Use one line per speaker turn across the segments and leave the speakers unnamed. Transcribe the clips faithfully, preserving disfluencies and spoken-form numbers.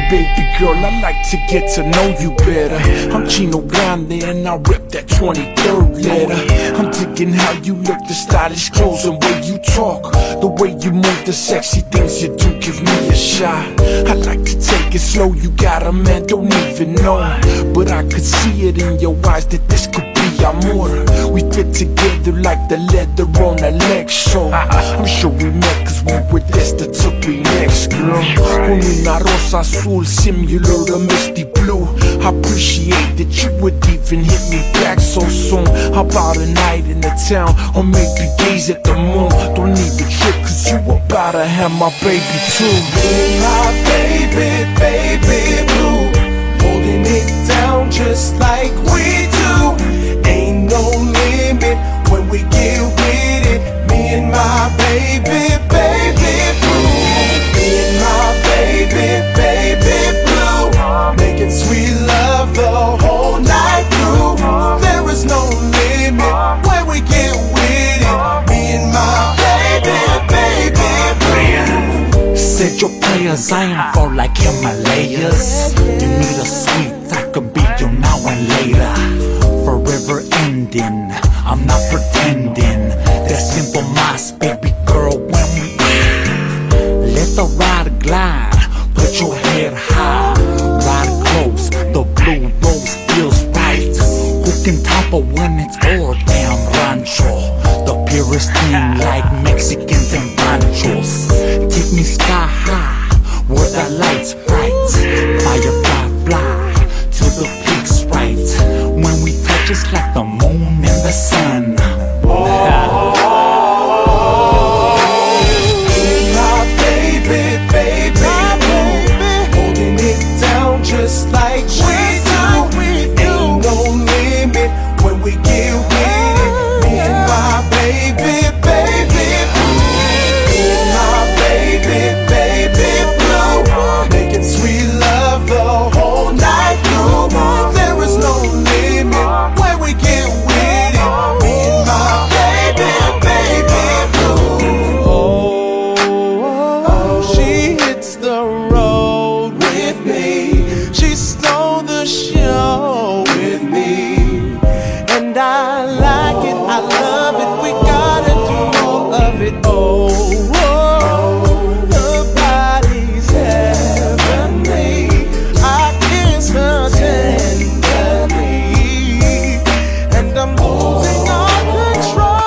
baby girl, I like to get to know you better. I'm Chino, Grande, and I rip that twenty-third letter. I'm digging how you look, the stylish clothes and way you talk, the way you move, the sexy things you do, give me a shot. I like to take it slow, you got a man, don't even know, but I could see it in your eyes that this could be amor. We fit together like the leather on a leg, so I'm sure we met cause we were destined to be next, girl. Con una rosa azul similar to misty blue. I appreciate that you would even hit me back so soon. How about a night in the town, or maybe gaze at the moon? Don't need a trip cause you about to have my baby too.
Be my baby, baby blue, holding it down just like we do. Ain't no limit when we get with it. Me and my baby, baby blue. Me and my baby, baby blue, making sweet love the whole night through. There is no limit when we get with it. Me and my baby, baby blue.
Said your prayers, I ain't fall like Himalayas. You need a sweet, I could be your now and later. Forever ending, I'm not pretending. That simple mass, baby girl, when we let the ride glide, put your head high, ride close, the blue rose feels right. Who can topple when it's goddamn rancho? The purest thing like Mexicans and ranchos. Take me sky high, where the lights bright. Firefly fly to the peaks right. When we touch it's like the moon and the sun.
Just like we do. Ain't no limit when we get with it. Me and my baby, baby blue. Me and my baby, baby blue, making sweet love the whole night through. There is no limit when we get with it. Me and my baby, baby blue. Oh, oh, oh, she hits the road with me. She stole the show with me, and I like it, I love it, we gotta do more of it. Oh, oh, her body's heavenly, I kiss her tenderly, and I'm losing all control.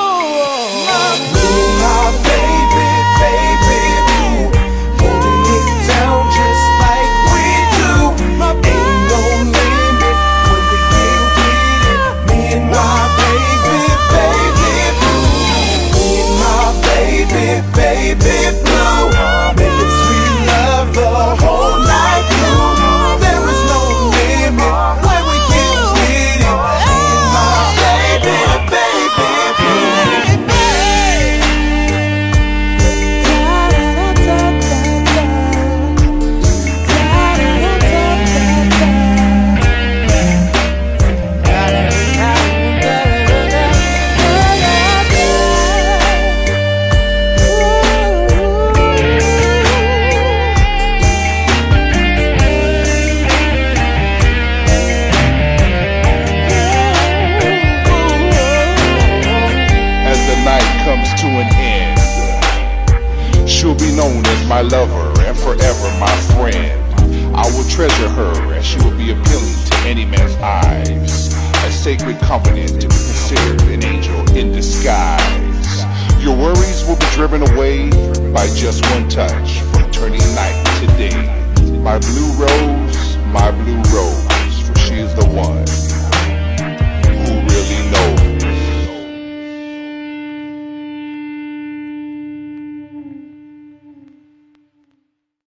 My baby, baby blue, holding it down just like we do. Ain't no limit when we get with it. Me and my baby, baby blue. Me and my baby, baby blue, making sweet love the whole night through. There is no limit when we get with it. Me and my baby, baby blue.
To an end, she'll be known as my lover and forever my friend. I will treasure her and she will be appealing to any man's eyes, a sacred covenant to be considered an angel in disguise. Your worries will be driven away by just one touch, from turning night to day. My blue rose, my blue rose, for she is the one.